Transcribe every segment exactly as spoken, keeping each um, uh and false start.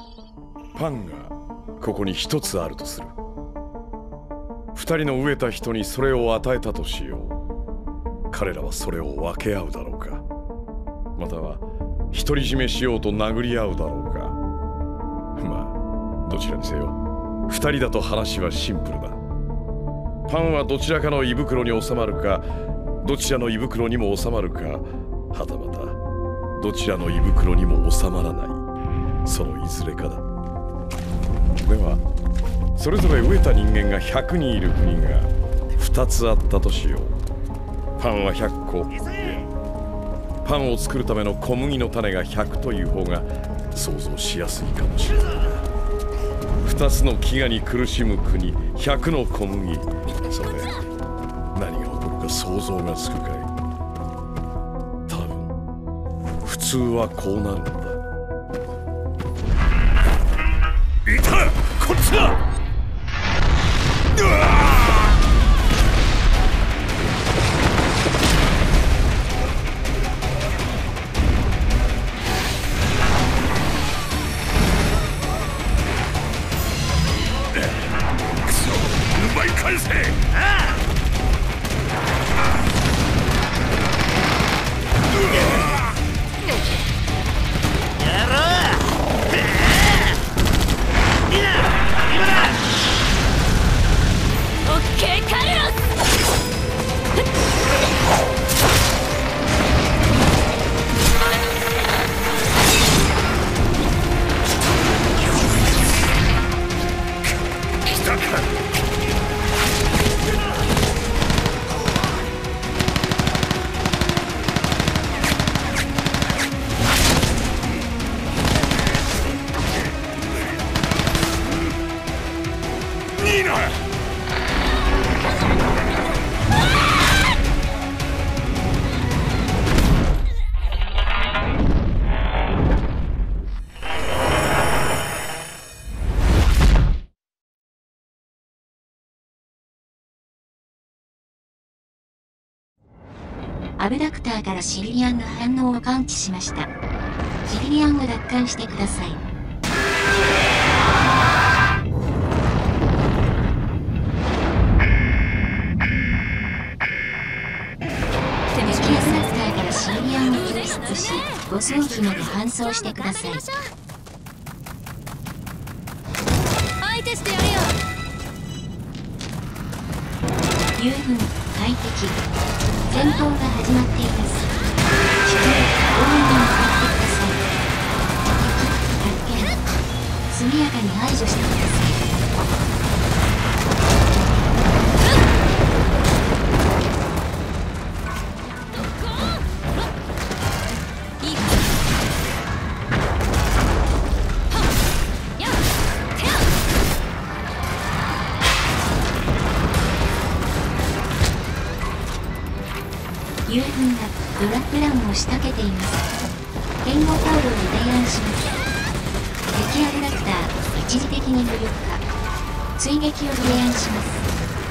パンがここに一つあるとする。二人の飢えた人にそれを与えたとしよう。彼らはそれを分け合うだろうか、または独り占めしようと殴り合うだろうか。まあどちらにせよ二人だと話はシンプルだ。パンはどちらかの胃袋に収まるか、どちらの胃袋にも収まるか、はたまたどちらの胃袋にも収まらない、そのいずれかだ。ではそれぞれ飢えた人間がひゃくにんいる国がふたつあったとしよう。パンはひゃっこ、いえパンを作るための小麦の種がひゃくという方が想像しやすいかもしれないな。ふたつの飢餓に苦しむ国、ひゃくの小麦、それで何が起こるか想像がつくかい。多分普通はこうなるんだ。いた！こっちだ！うわ！くそ！奪い返せ！ああ！ アブダクターからシリリアンの反応を感知しました。シリリアンを奪還してください。敵アブダクターからシリリアンを救出し、護送機まで搬送してください。 相手してやるよ。 友軍快適。戦闘が始まっています。地球、応援に向かってください。敵、発見。速やかに排除してください。友軍がドラッグランを仕掛けています。援護行動を提案します。敵アブダクター、一時的に無力化。追撃を提案します。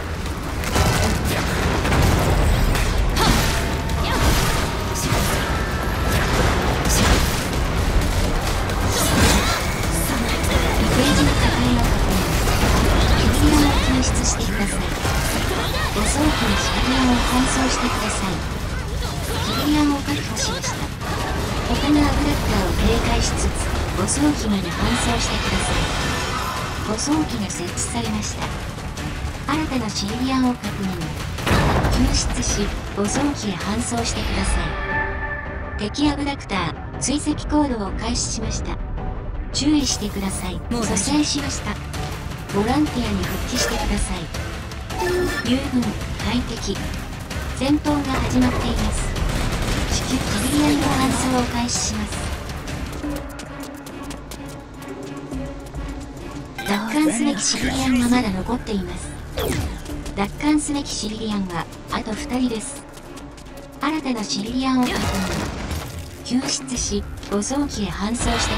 リページの破壊を確認。シリリアンを救出してください。護送機にシリリアンを搬送してください。シリリアンを確保しました。他のアブダクターを警戒しつつ護送機まで搬送してください。護送機が設置されました。新たなシリリアンを確認。救出し護送機へ搬送してください。敵アブダクター追跡行動を開始しました。注意してください。蘇生しました。ボランティアに復帰してください。友軍快適。戦闘が始まっています。地球シリリアンの搬送を開始します。奪還すべきシリリアンはまだ残っています。奪還すべきシリリアンはあとふたりです。新たなシリリアンを確認。救出し護送機へ搬送してください。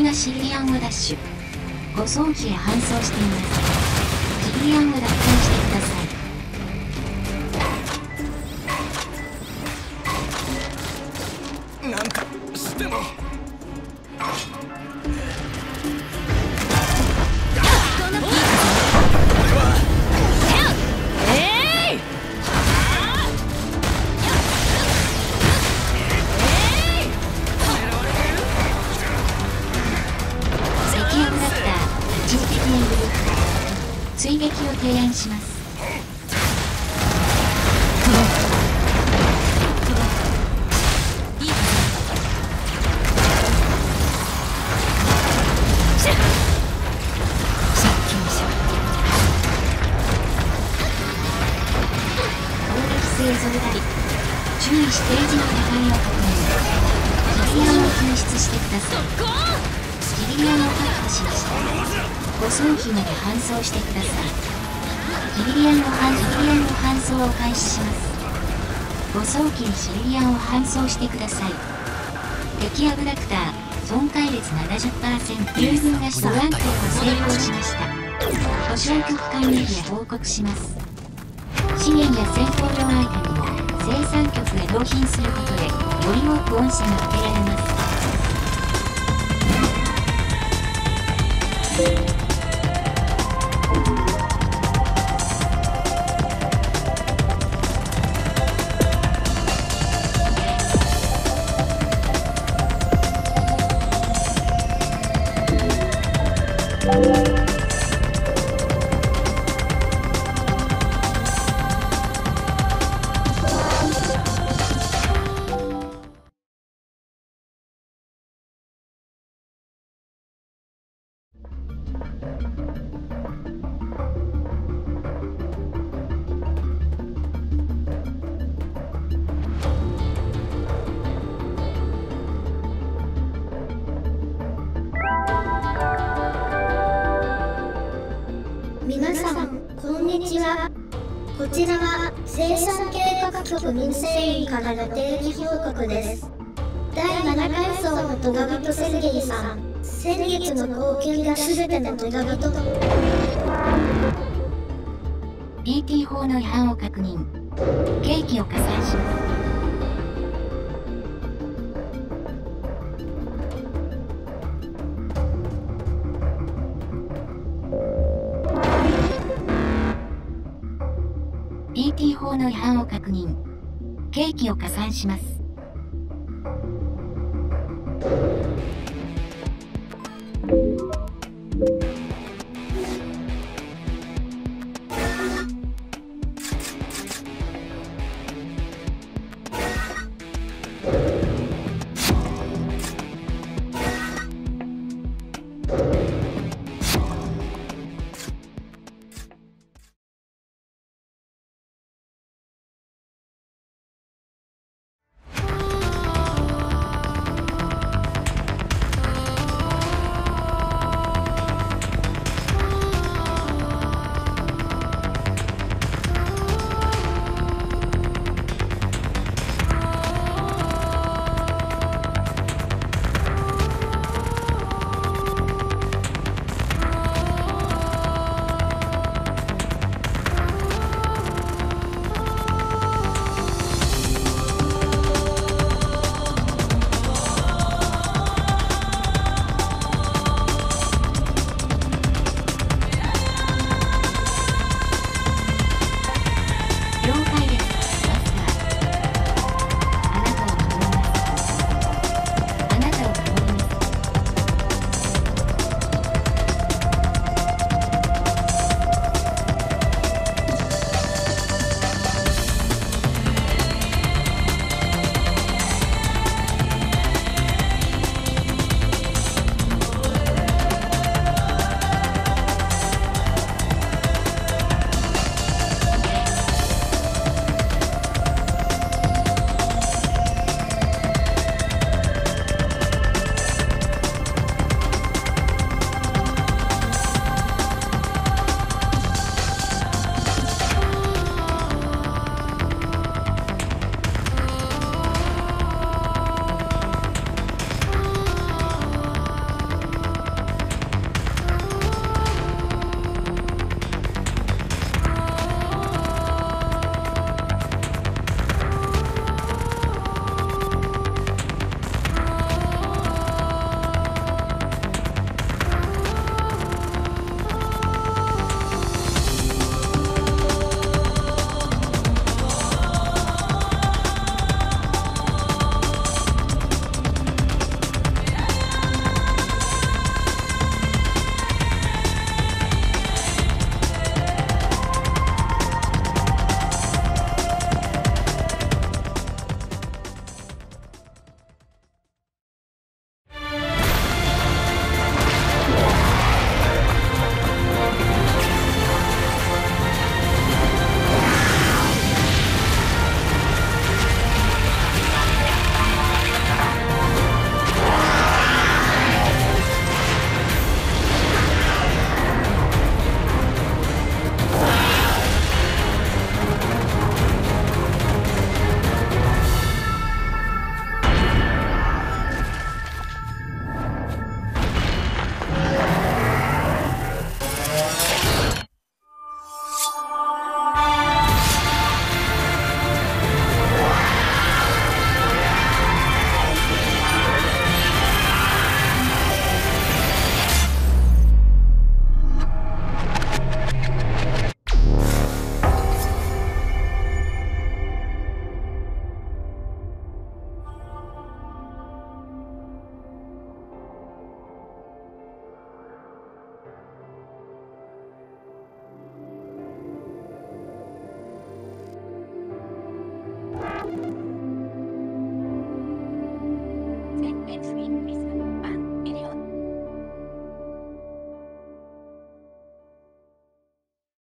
敵がシビリアンをダッシュ。護送機へ搬送しています。シビリアンを奪還してください。 なんかしても追撃を提案します。攻撃性ゾルダリ、注意してエイジの破壊を確認。シビリアンを救出してください。シビリアンを確保しました。護送機まで搬送してください。シビリアンの搬シビリアンの搬送を開始します。護送機にシビリアンを搬送してください。敵アブダクター損壊率 ななじゅっパーセント。 友軍がストランプを成功しました。保証局管理費へ報告します。資源や戦闘用アイテムを生産局へ納品することでより多く恩赦が受けられます。 皆さん、こんにちは。こちらは生産計画局民生委員からの定期報告です。だいななかいそうのトガビトセルゲイさん、先月の貢献が全てのトガビトとピーティー 法の違反を確認。刑期を加算します。ピーティー 法の違反を確認。刑期を加算します。